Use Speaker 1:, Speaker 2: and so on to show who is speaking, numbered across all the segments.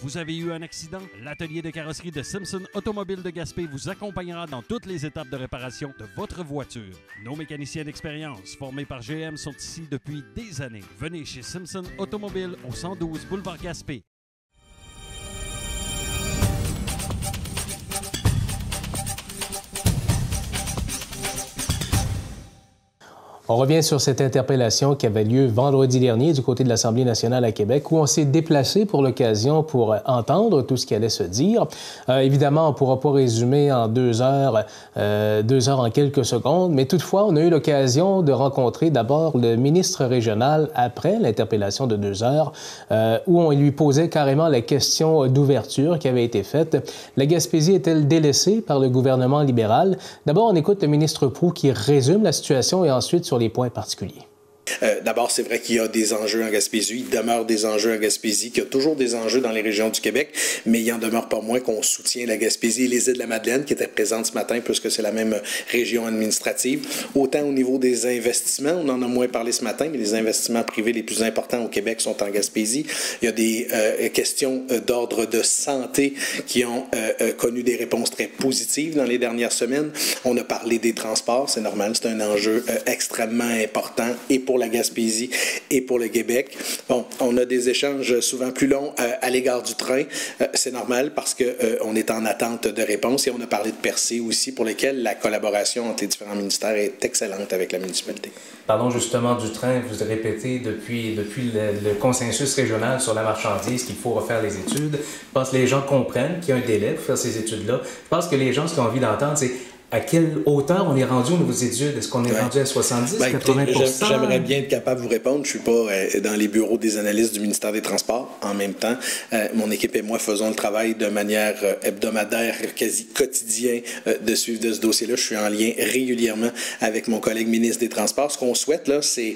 Speaker 1: Vous avez eu un accident? L'atelier de carrosserie de Simpson Automobile de Gaspé vous accompagnera dans toutes les étapes de réparation de votre voiture. Nos mécaniciens d'expérience, formés par GM, sont ici depuis des années. Venez chez Simpson Automobile au 112 boulevard Gaspé.
Speaker 2: On revient sur cette interpellation qui avait lieu vendredi dernier du côté de l'Assemblée nationale à Québec, où on s'est déplacé pour l'occasion pour entendre tout ce qui allait se dire. Évidemment, on ne pourra pas résumer en 2 heures en quelques secondes, mais toutefois, on a eu l'occasion de rencontrer d'abord le ministre régional après l'interpellation de 2 heures, où on lui posait carrément la question d'ouverture qui avait été faite. La Gaspésie est-elle délaissée par le gouvernement libéral? D'abord, on écoute le ministre Proulx qui résume la situation et ensuite sur les points particuliers.
Speaker 3: D'abord, c'est vrai qu'il y a des enjeux en Gaspésie, il demeure des enjeux en Gaspésie, qu'il y a toujours des enjeux dans les régions du Québec, mais il en demeure pas moins qu'on soutient la Gaspésie et les îles de la Madeleine qui étaient présentes ce matin puisque c'est la même région administrative. Autant au niveau des investissements, on en a moins parlé ce matin, mais les investissements privés les plus importants au Québec sont en Gaspésie. Il y a des questions d'ordre de santé qui ont connu des réponses très positives dans les dernières semaines. On a parlé des transports, c'est normal, c'est un enjeu extrêmement important et pour la Gaspésie et pour le Québec. Bon, on a des échanges souvent plus longs à l'égard du train. C'est normal parce qu'on est en attente de réponses et on a parlé de percées aussi pour lesquelles la collaboration entre les différents ministères est excellente avec la municipalité.
Speaker 4: Parlons justement du train. Vous répétez depuis le consensus régional sur la marchandise qu'il faut refaire les études. Je pense que les gens comprennent qu'il y a un délai pour faire ces études-là. Je pense que les gens, ce qu'ils ont envie d'entendre, c'est à quelle hauteur on est rendu au niveau des études? Est-ce qu'on est rendu à 70, 80%?
Speaker 3: J'aimerais bien être capable de vous répondre. Je ne suis pas dans les bureaux des analystes du ministère des Transports. En même temps, mon équipe et moi faisons le travail de manière hebdomadaire, quasi quotidien, de suivre de ce dossier-là. Je suis en lien régulièrement avec mon collègue ministre des Transports. Ce qu'on souhaite, là, c'est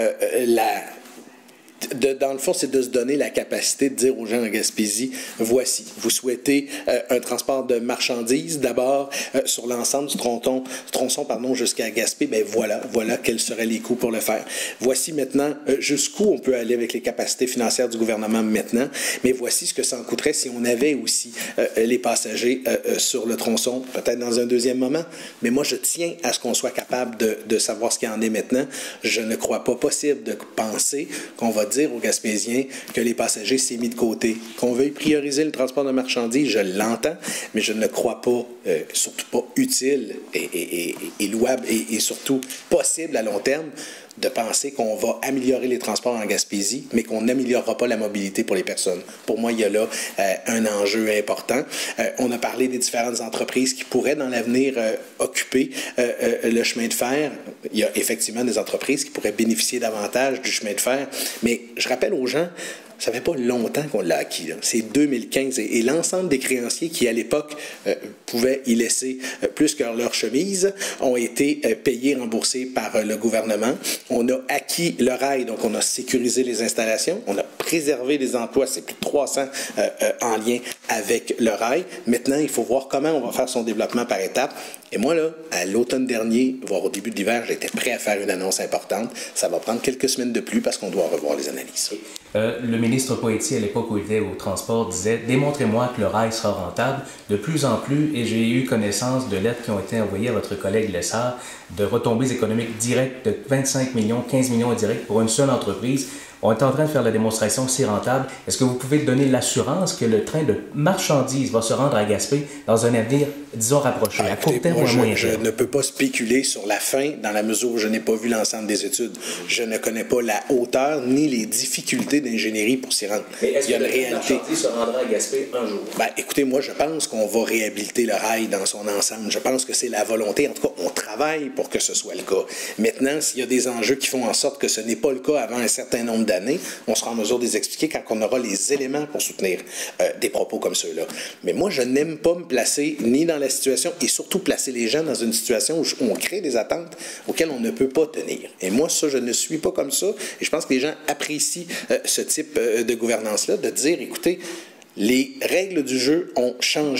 Speaker 3: dans le fond, c'est de se donner la capacité de dire aux gens en Gaspésie, voici, vous souhaitez un transport de marchandises d'abord sur l'ensemble du tronçon jusqu'à Gaspé, ben voilà quels seraient les coûts pour le faire. Voici maintenant jusqu'où on peut aller avec les capacités financières du gouvernement maintenant, mais voici ce que ça en coûterait si on avait aussi les passagers sur le tronçon, peut-être dans un deuxième moment. Mais moi, je tiens à ce qu'on soit capable de savoir ce qu'il en est maintenant. Je ne crois pas possible de penser qu'on va dire aux Gaspésiens que les passagers s'est mis de côté. Qu'on veuille prioriser le transport de marchandises, je l'entends, mais je ne crois pas, surtout pas utile et louable et surtout possible à long terme de penser qu'on va améliorer les transports en Gaspésie, mais qu'on n'améliorera pas la mobilité pour les personnes. Pour moi, il y a là un enjeu important. On a parlé des différentes entreprises qui pourraient, dans l'avenir, occuper le chemin de fer. Il y a effectivement des entreprises qui pourraient bénéficier davantage du chemin de fer, mais je rappelle aux gens, ça fait pas longtemps qu'on l'a acquis. C'est 2015 et l'ensemble des créanciers qui, à l'époque, pouvaient y laisser plus que leur chemise ont été payés, remboursés par le gouvernement. On a acquis le rail, donc on a sécurisé les installations. On a préservé les emplois, c'est plus de 300 en lien avec le rail. Maintenant, il faut voir comment on va faire son développement par étapes. Et moi, là, à l'automne dernier, voire au début de l'hiver, j'étais prêt à faire une annonce importante. Ça va prendre quelques semaines de plus parce qu'on doit revoir les analyses.
Speaker 4: Le ministre Poitier, à l'époque où il était au transport, disait « Démontrez-moi que le rail sera rentable ». De plus en plus, et j'ai eu connaissance de lettres qui ont été envoyées à votre collègue Lessard, de retombées économiques directes de 25 millions, 15 millions indirects pour une seule entreprise. On est en train de faire la démonstration que c'est rentable. Est-ce que vous pouvez donner l'assurance que le train de marchandises va se rendre à Gaspé dans un avenir, disons, rapproché, à court terme ou à moyen terme?
Speaker 3: Je ne peux pas spéculer sur la fin dans la mesure où je n'ai pas vu l'ensemble des études. Je ne connais pas la hauteur ni les difficultés d'ingénierie pour s'y rendre.
Speaker 4: Mais est-ce que le train de marchandises se rendra à Gaspé un jour?
Speaker 3: Écoutez, moi, je pense qu'on va réhabiliter le rail dans son ensemble. Je pense que c'est la volonté. En tout cas, on travaille pour que ce soit le cas. Maintenant, s'il y a des enjeux qui font en sorte que ce n'est pas le cas avant un certain nombre d'années, on sera en mesure de les expliquer quand on aura les éléments pour soutenir des propos comme ceux-là. Mais moi, je n'aime pas me placer ni dans la situation et surtout placer les gens dans une situation où on crée des attentes auxquelles on ne peut pas tenir. Et moi, ça, je ne suis pas comme ça. Et je pense que les gens apprécient ce type de gouvernance-là, de dire, écoutez, les règles du jeu ont changé.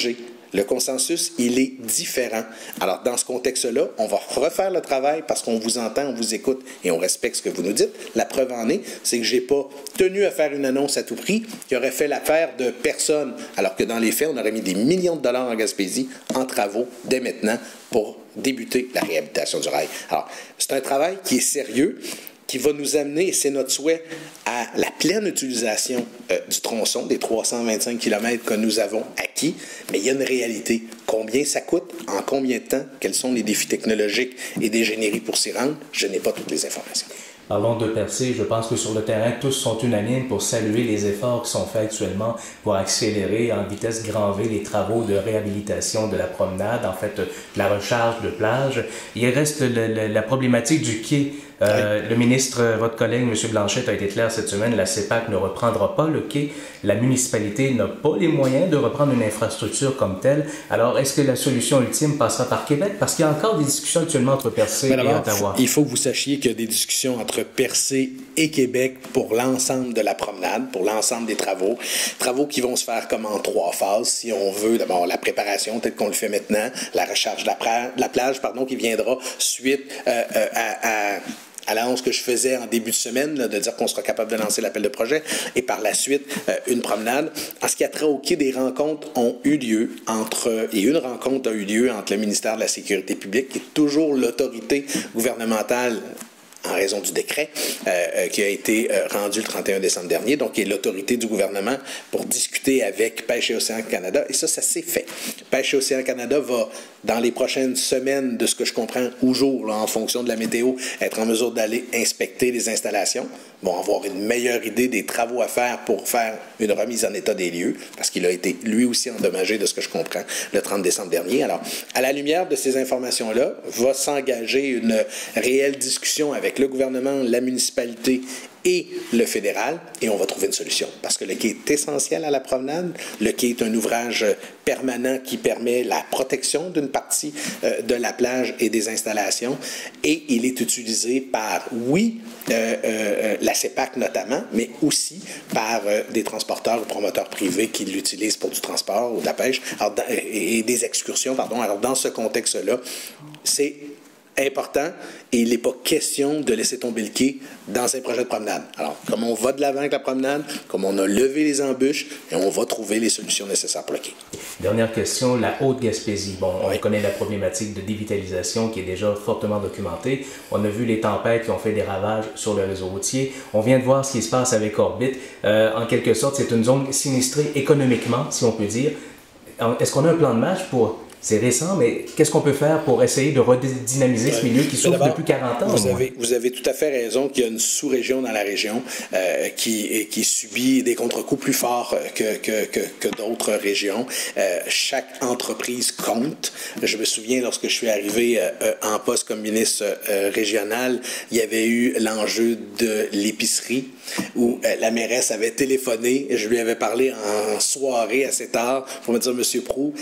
Speaker 3: Le consensus, il est différent. Alors, dans ce contexte-là, on va refaire le travail parce qu'on vous entend, on vous écoute et on respecte ce que vous nous dites. La preuve en est, c'est que je n'ai pas tenu à faire une annonce à tout prix qui aurait fait l'affaire de personne, alors que dans les faits, on aurait mis des millions de dollars en Gaspésie en travaux dès maintenant pour débuter la réhabilitation du rail. Alors, c'est un travail qui est sérieux, qui va nous amener, et c'est notre souhait, à la pleine utilisation du tronçon, des 325 km que nous avons acquis. Mais il y a une réalité. Combien ça coûte? En combien de temps? Quels sont les défis technologiques et d'ingénierie pour s'y rendre? Je n'ai pas toutes les informations.
Speaker 4: Parlons de percée, je pense que sur le terrain, tous sont unanimes pour saluer les efforts qui sont faits actuellement pour accélérer en vitesse grand V les travaux de réhabilitation de la promenade, en fait, la recharge de plage. Il reste la problématique du quai. Le ministre, votre collègue, M. Blanchette, a été clair cette semaine, la CEPAC ne reprendra pas le quai. La municipalité n'a pas les moyens de reprendre une infrastructure comme telle. Alors, est-ce que la solution ultime passera par Québec? Parce qu'il y a encore des discussions actuellement entre Percé et Ottawa.
Speaker 3: Il faut que vous sachiez qu'il y a des discussions entre Percé et Québec pour l'ensemble de la promenade, pour l'ensemble des travaux. Travaux qui vont se faire comme en 3 phases, si on veut. D'abord, la préparation, peut-être qu'on le fait maintenant, la recharge de la plage, qui viendra suite à l'annonce que je faisais en début de semaine, là, de dire qu'on sera capable de lancer l'appel de projet, et par la suite, une promenade. En ce qui a trait au quai, des rencontres ont eu lieu une rencontre a eu lieu entre le ministère de la Sécurité publique, qui est toujours l'autorité gouvernementale en raison du décret qui a été rendu le 31 décembre dernier, donc qui est l'autorité du gouvernement pour discuter avec Pêche et Océan Canada. Et ça s'est fait. Pêche et Océan Canada va, dans les prochaines semaines, de ce que je comprends, ou jours, là, en fonction de la météo, être en mesure d'aller inspecter les installations, vont avoir une meilleure idée des travaux à faire pour faire une remise en état des lieux, parce qu'il a été lui aussi endommagé, de ce que je comprends, le 30 décembre dernier. Alors, à la lumière de ces informations-là, va s'engager une réelle discussion avec le gouvernement, la municipalité et le fédéral, et on va trouver une solution. Parce que le quai est essentiel à la promenade. Le quai est un ouvrage permanent qui permet la protection d'une partie de la plage et des installations, et il est utilisé par, la CEPAC notamment, mais aussi par des transporteurs ou promoteurs privés qui l'utilisent pour du transport ou de la pêche, et des excursions, pardon. Alors, dans ce contexte-là, c'est important, et il n'est pas question de laisser tomber le quai dans un projet de promenade. Alors, comme on va de l'avant avec la promenade, comme on a levé les embûches, et on va trouver les solutions nécessaires pour le quai.
Speaker 4: Dernière question, la Haute-Gaspésie. Bon, on connaît la problématique de dévitalisation qui est déjà fortement documentée. On a vu les tempêtes qui ont fait des ravages sur le réseau routier. On vient de voir ce qui se passe avec Orbit. En quelque sorte, c'est une zone sinistrée économiquement, si on peut dire. Est-ce qu'on a un plan de match pour... C'est récent, mais qu'est-ce qu'on peut faire pour essayer de redynamiser ce milieu qui souffre depuis 40 ans?
Speaker 3: Vous avez tout à fait raison qu'il y a une sous-région dans la région qui subit des contre-coups plus forts que d'autres régions. Chaque entreprise compte. Je me souviens, lorsque je suis arrivé en poste comme ministre régional, il y avait eu l'enjeu de l'épicerie où la mairesse avait téléphoné et je lui avais parlé en soirée assez tard pour me dire, Monsieur Proulx,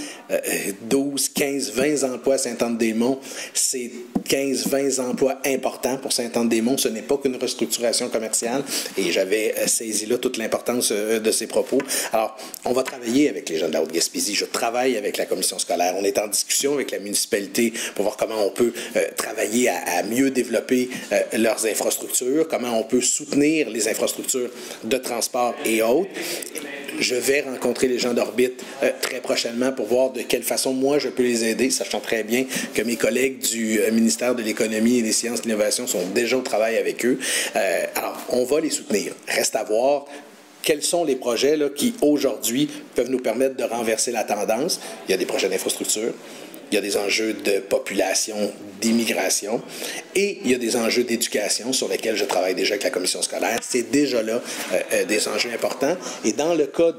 Speaker 3: 12, 15, 20 emplois à Sainte-Anne-des-Monts, c'est 15, 20 emplois importants pour Sainte-Anne-des-Monts. Ce n'est pas qu'une restructuration commerciale, et j'avais saisi là toute l'importance de ces propos. Alors, on va travailler avec les gens de la Haute-Gaspésie. Je travaille avec la commission scolaire. On est en discussion avec la municipalité pour voir comment on peut travailler à mieux développer leurs infrastructures, comment on peut soutenir les infrastructures de transport et autres. Je vais rencontrer les gens d'Orbit très prochainement pour voir de quelle façon moi je peux les aider, sachant très bien que mes collègues du ministère de l'Économie et des Sciences et de l'Innovation sont déjà au travail avec eux. Alors, on va les soutenir. Reste à voir quels sont les projets là, qui, aujourd'hui, peuvent nous permettre de renverser la tendance. Il y a des projets d'infrastructure. Il y a des enjeux de population, d'immigration, et il y a des enjeux d'éducation sur lesquels je travaille déjà avec la commission scolaire. C'est déjà là des enjeux importants. Et dans le cas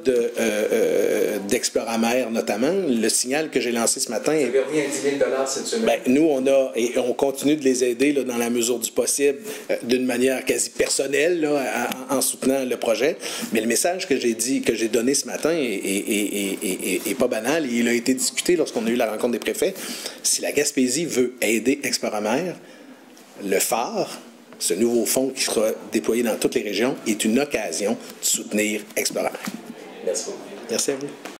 Speaker 3: d'Exploramer notamment, le signal que j'ai lancé ce matin...
Speaker 4: Vous avez remis $10 000 cette semaine.
Speaker 3: Bien, nous, on continue de les aider là, dans la mesure du possible, d'une manière quasi personnelle, là, en soutenant le projet. Mais le message que j'ai donné ce matin est pas banal, et il a été discuté lorsqu'on a eu la rencontre des préfets. Si la Gaspésie veut aider Exploramer, le phare, ce nouveau fonds qui sera déployé dans toutes les régions, est une occasion de soutenir Exploramer.
Speaker 4: Merci beaucoup.
Speaker 3: Merci à vous.